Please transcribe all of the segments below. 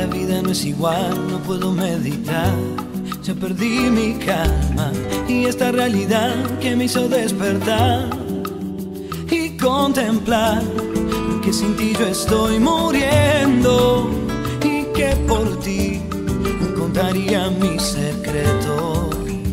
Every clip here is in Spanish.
La vida no es igual, no puedo meditar. Ya perdí mi calma y esta realidad que me hizo despertar y contemplar que sin ti yo estoy muriendo y que por ti contaría mis secretos.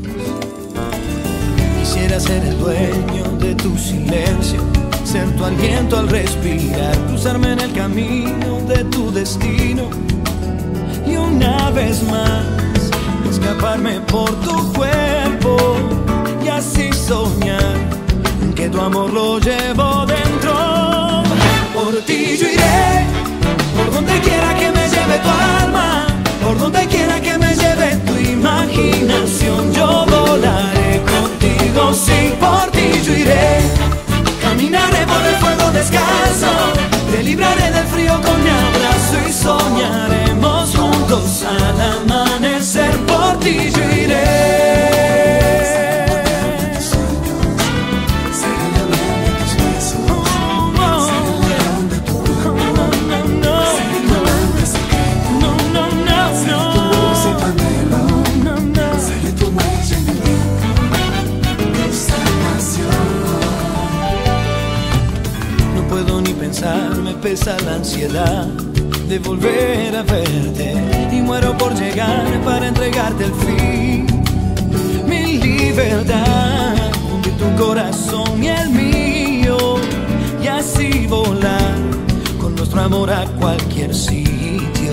Quisiera ser el dueño de tu silencio, ser tu aliento al respirar, cruzarme en el camino de tu destino y una vez más escaparme por tu cuerpo y así soñar que tu amor lo llevo dentro. Por ti yo iré, por donde quiera que me lleve tu alma, por donde quiera que me lleve tu imaginación. Yo volaré contigo, sí, por ti yo iré. Caminaré por el fuego descalzo, te libraré del frío con mi abrazo y soñaremos juntos al amanecer. Por ti yo iré. Me pesa la ansiedad de volver a verte y muero por llegar para entregarte el fin, mi libertad, de tu corazón y el mío, y así volar con nuestro amor a cualquier sitio.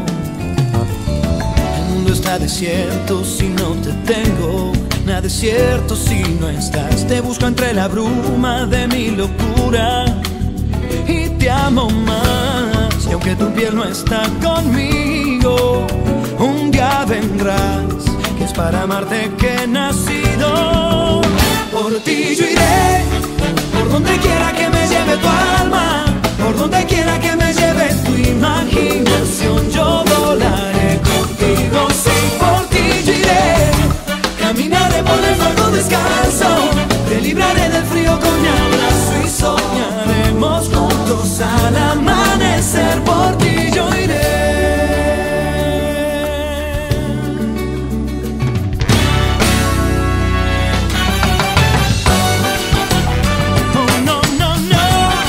El mundo está desierto si no te tengo, nada es cierto si no estás. Te busco entre la bruma de mi locura y te amo más, y aunque tu piel no está conmigo, un día vendrás, que es para amarte que he nacido. Por ti yo iré, por donde quiera que me lleve tu alma, por donde quiera que me lleve tu imaginación. Yo volaré contigo, sí, por ti yo iré. Caminaré por el fuego descalzo, te libraré del frío con mi abrazo y soñaremos juntos al amanecer. Por ti yo iré. Oh, no, no, no.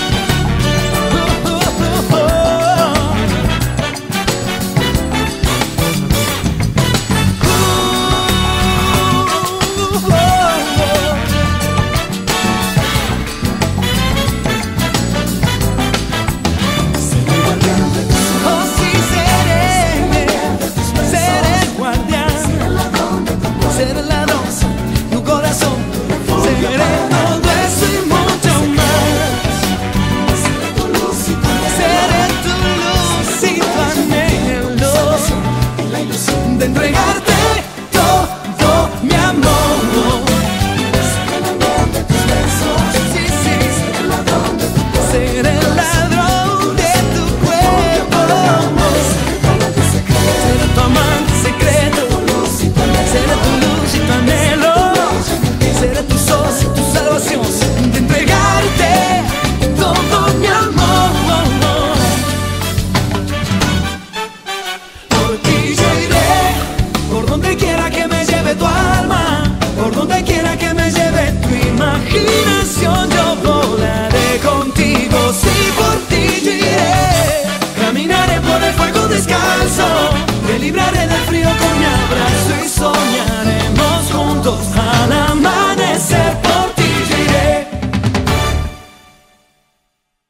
Ser el ladrón, tu corazón, seré todo eso y mucho más. Seré tu luz y tu anhelo, y la ilusión de entregarte todo mi amor. Seré el ladrón de tus besos, sí, sí. Seré el ladrón de tu cuerpo, seré el ladrón de tu cuerpo. Seré tu amante secreto, seré tu luz y tu anhelo, seré tu socio, tu salvación, de entregarte todo mi amor. Por ti yo iré, por donde quiera que me lleve tu alma, por donde quiera que me lleve tu imaginación. Yo volaré contigo, sí, por ti.